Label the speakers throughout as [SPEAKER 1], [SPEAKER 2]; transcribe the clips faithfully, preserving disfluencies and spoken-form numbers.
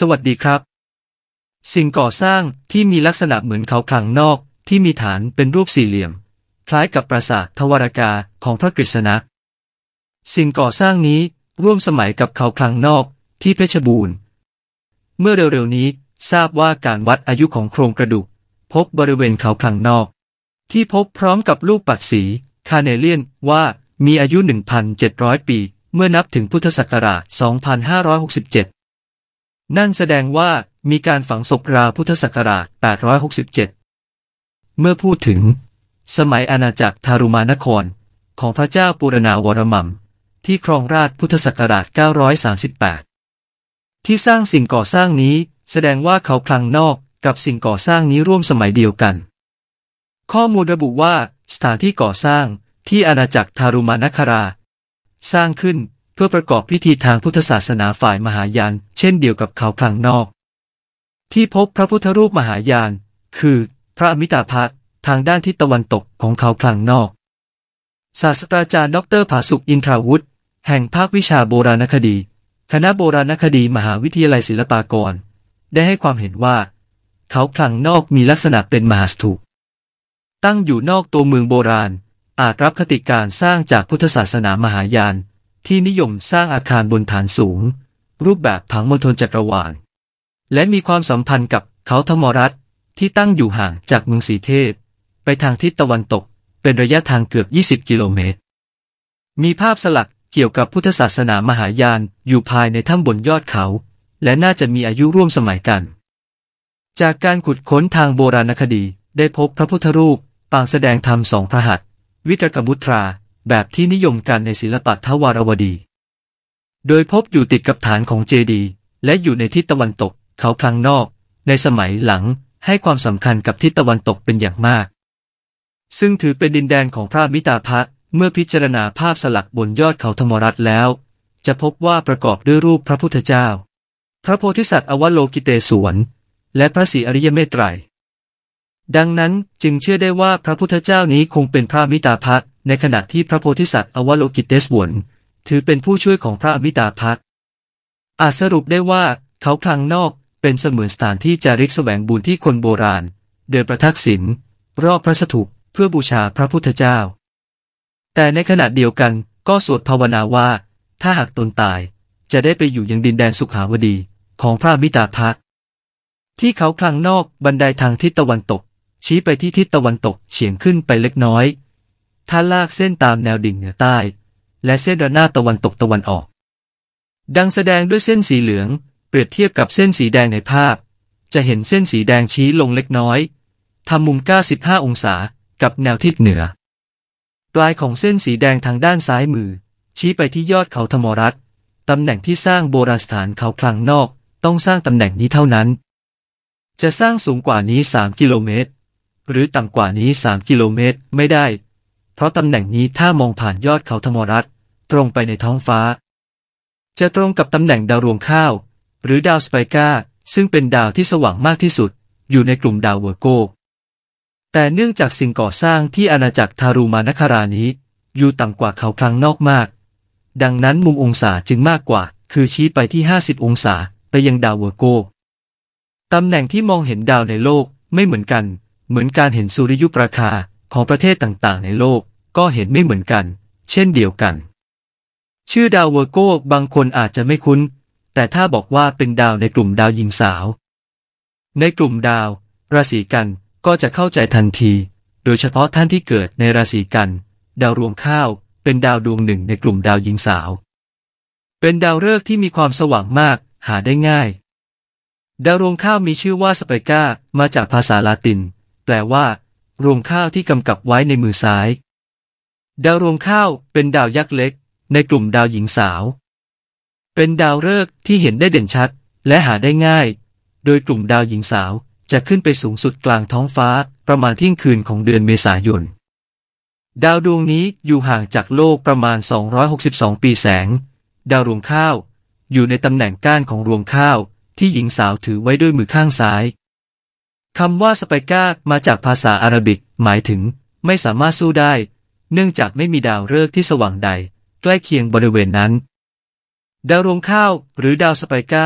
[SPEAKER 1] สวัสดีครับสิ่งก่อสร้างที่มีลักษณะเหมือนเขาคลังนอกที่มีฐานเป็นรูปสี่เหลี่ยมคล้ายกับปราสาททวารกาของพระกฤษณะสิ่งก่อสร้างนี้ร่วมสมัยกับเขาคลังนอกที่เพชรบูรณ์เมื่อเร็วๆนี้ทราบว่าการวัดอายุของโครงกระดูกพบบริเวณเขาคลังนอกที่พบพร้อมกับลูกปัดสีคาเนเลียนว่ามีอายุ หนึ่งพันเจ็ดร้อย ปีเมื่อนับถึงพุทธศักราช สองพันห้าร้อยหกสิบเจ็ด นั่นแสดงว่ามีการฝังศพราวพุทธศักราช แปดร้อยหกสิบเจ็ด เมื่อพูดถึงสมัยอาณาจักรทารุมานครของพระเจ้าปุรณาวรมัมที่ครองราชพุทธศักราช เก้าร้อยสามสิบแปด ที่สร้างสิ่งก่อสร้างนี้แสดงว่าเขาคลังนอกกับสิ่งก่อสร้างนี้ร่วมสมัยเดียวกันข้อมูลระบุว่าสถานที่ก่อสร้างที่อาณาจักรทารุมานคราสร้างขึ้นเพื่อประกอบพิธีทางพุทธศาสนาฝ่ายมหายานเช่นเดียวกับเขาคลังนอกที่พบพระพุทธรูปมหายานคือพระอมิตาภะทางด้านทิศตะวันตกของเขาคลังนอกศาสตราจารย์ดรผาสุกอินทราวุธแห่งภาควิชาโบราณคดีคณะโบราณคดีมหาวิทยาลัยศิลปากรได้ให้ความเห็นว่าเขาคลังนอกมีลักษณะเป็นมหาสถูปตั้งอยู่นอกตัวเมืองโบราณอาจรับคติการสร้างจากพุทธศาสนามหายานที่นิยมสร้างอาคารบนฐานสูงรูปแบบผังมณฑลจักรวาลและมีความสัมพันธ์กับเขาธมรัตน์ที่ตั้งอยู่ห่างจากเมืองสีเทพไปทางทิศตะวันตกเป็นระยะทางเกือบยี่สิบกิโลเมตรมีภาพสลักเกี่ยวกับพุทธศาสนามหายานอยู่ภายในถ้ำบนยอดเขาและน่าจะมีอายุร่วมสมัยกันจากการขุดค้นทางโบราณคดีได้พบพระพุทธรูปปางแสดงธรรมสองพระหัตถ์วิตรกมุตราแบบที่นิยมกันในศิลปะทวารวดีโดยพบอยู่ติดกับฐานของเจดีย์และอยู่ในทิศตะวันตกเขาคลังนอกในสมัยหลังให้ความสำคัญกับทิศตะวันตกเป็นอย่างมากซึ่งถือเป็นดินแดนของพระอมิตาภะเมื่อพิจารณาภาพสลักบนยอดเขาธมรัตน์แล้วจะพบว่าประกอบด้วยรูปพระพุทธเจ้าพระโพธิสัตว์อวโลกิเตศวรและพระศรีอริยเมตไตรดังนั้นจึงเชื่อได้ว่าพระพุทธเจ้านี้คงเป็นพระอมิตาภะในขณะที่พระโพธิสัตว์อวโลกิเตศวรถือเป็นผู้ช่วยของพระอมิตาภะอาจสรุปได้ว่าเขาคลังนอกเป็นเสมือนสถานที่จาริกแสวงบุญที่คนโบราณเดินประทักษิณรอบพระสถูปเพื่อบูชาพระพุทธเจ้าแต่ในขณะเดียวกันก็สวดภาวนาว่าถ้าหากตนตายจะได้ไปอยู่ยังดินแดนสุขาวดีของพระอมิตาภะที่เขาคลังนอกบันไดทางทิศตะวันตกชี้ไปที่ทิศตะวันตกเฉียงขึ้นไปเล็กน้อยถ้าลากเส้นตามแนวดิ่งเหนือใต้และเส้นระนาบตะวันตกตะวันออกดังแสดงด้วยเส้นสีเหลืองเปรียบเทียบกับเส้นสีแดงในภาพจะเห็นเส้นสีแดงชี้ลงเล็กน้อยทำมุมเก้าสิบห้าองศากับแนวทิศเหนือปลายของเส้นสีแดงทางด้านซ้ายมือชี้ไปที่ยอดเขาธมรัตน์ตำแหน่งที่สร้างโบราณสถานเขาคลังนอกต้องสร้างตำแหน่งนี้เท่านั้นจะสร้างสูงกว่านี้สามกิโลเมตรหรือต่ำกว่านี้สามกิโลเมตรไม่ได้เพราะตำแหน่งนี้ถ้ามองผ่านยอดเขาธมรัตน์ตรงไปในท้องฟ้าจะตรงกับตำแหน่งดาวรวงข้าวหรือดาวสไปก้าซึ่งเป็นดาวที่สว่างมากที่สุดอยู่ในกลุ่มดาวเวอร์โกแต่เนื่องจากสิ่งก่อสร้างที่อาณาจักรทารุมานครานี้อยู่ต่ำกว่าเขาคลังนอกมากดังนั้นมุมองศาจึงมากกว่าคือชี้ไปที่ห้าสิบองศาไปยังดาวเวอร์โกตำแหน่งที่มองเห็นดาวในโลกไม่เหมือนกันเหมือนการเห็นสุริยุปราคาของประเทศต่างๆในโลกก็เห็นไม่เหมือนกันเช่นเดียวกันชื่อดาวเวอร์โกบางคนอาจจะไม่คุ้นแต่ถ้าบอกว่าเป็นดาวในกลุ่มดาวหญิงสาวในกลุ่มดาวราศีกันก็จะเข้าใจทันทีโดยเฉพาะท่านที่เกิดในราศีกันดาวรวงข้าวเป็นดาวดวงหนึ่งในกลุ่มดาวหญิงสาวเป็นดาวฤกษ์ที่มีความสว่างมากหาได้ง่ายดาวรวงข้าวมีชื่อว่าสไปก้ามาจากภาษาลาตินแปลว่ารวงข้าวที่กำกับไว้ในมือซ้ายดาวรวงข้าวเป็นดาวยักษ์เล็กในกลุ่มดาวหญิงสาวเป็นดาวฤกษ์ที่เห็นได้เด่นชัดและหาได้ง่ายโดยกลุ่มดาวหญิงสาวจะขึ้นไปสูงสุดกลางท้องฟ้าประมาณเที่ยงคืนของเดือนเมษายนดาวดวงนี้อยู่ห่างจากโลกประมาณสองร้อยหกสิบสองปีแสงดาวรวงข้าวอยู่ในตำแหน่งก้านของรวงข้าวที่หญิงสาวถือไว้ด้วยมือข้างซ้ายคำว่าสไปก้ามาจากภาษาอาหรับิกหมายถึงไม่สามารถสู้ได้เนื่องจากไม่มีดาวฤกษ์ที่สว่างใดใกล้เคียงบริเวณนั้นดาวรวงข้าวหรือดาวสไปก้า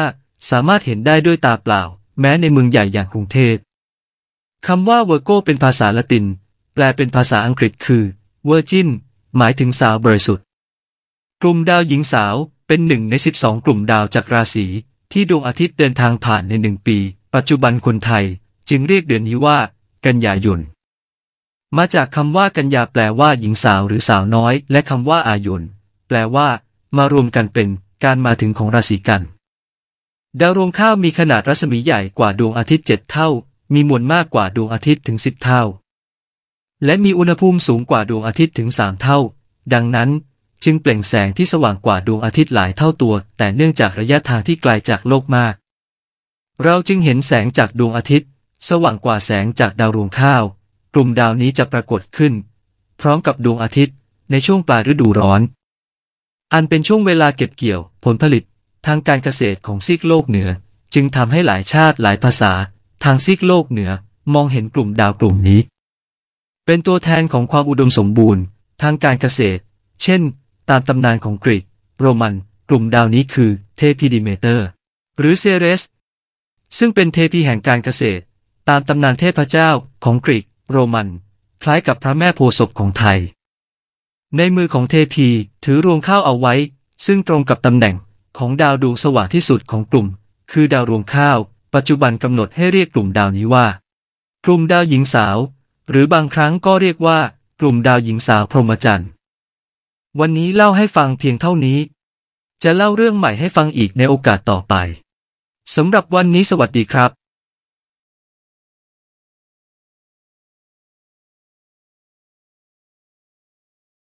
[SPEAKER 1] สามารถเห็นได้ด้วยตาเปล่าแม้ในเมืองใหญ่อย่างกรุงเทพคำว่า Virgo เป็นภาษาละตินแปลเป็นภาษาอังกฤษคือ Virgin หมายถึงสาวบริสุทธิ์กลุ่มดาวหญิงสาวเป็นหนึ่งในสิบสองกลุ่มดาวจากราศีที่ดวงอาทิตย์เดินทางผ่านในหนึ่งปีปัจจุบันคนไทยจึงเรียกเดือนนี้ว่ากันยายนมาจากคำว่ากันยาแปลว่าหญิงสาวหรือสาวน้อยและคำว่าอายนแปลว่ามารวมกันเป็นการมาถึงของราศีกันดาวรวงข้าวมีขนาดรัศมีใหญ่กว่าดวงอาทิตย์เจ็ดเท่ามีมวลมากกว่าดวงอาทิตย์ถึงสิบเท่าและมีอุณหภูมิสูงกว่าดวงอาทิตย์ถึงสามเท่าดังนั้นจึงเปล่งแสงที่สว่างกว่าดวงอาทิตย์หลายเท่าตัวแต่เนื่องจากระยะทางที่ไกลจากโลกมากเราจึงเห็นแสงจากดวงอาทิตย์สว่างกว่าแสงจากดาวรวงข้าวกลุ่มดาวนี้จะปรากฏขึ้นพร้อมกับดวงอาทิตย์ในช่วงปลายฤดูร้อนอันเป็นช่วงเวลาเก็บเกี่ยวผลผลิตทางการเกษตรของซีกโลกเหนือจึงทำให้หลายชาติหลายภาษาทางซีกโลกเหนือมองเห็นกลุ่มดาวกลุ่มนี้เป็นตัวแทนของความอุดมสมบูรณ์ทางการเกษตรเช่นตามตำนานของกรีกโรมันกลุ่มดาวนี้คือเทพีดิเมเตอร์หรือเซเรสซึ่งเป็นเทพีแห่งการเกษตรตามตำนานเทพเจ้าของกรีกโรมันคล้ายกับพระแม่โพธิ์ศพของไทยในมือของเทพีถือรวงข้าวเอาไว้ซึ่งตรงกับตำแหน่งของดาวดวงสว่างที่สุดของกลุ่มคือดาวรวงข้าวปัจจุบันกำหนดให้เรียกกลุ่มดาวนี้ว่ากลุ่มดาวหญิงสาวหรือบางครั้งก็เรียกว่ากลุ่มดาวหญิงสาวพรหมจรรย์วันนี้เล่าให้ฟังเพียงเท่านี้จะเล่าเรื่องใหม่ให้ฟังอีกในโอกาสต่อไปสำหรับวันนี้สวัสดีครับ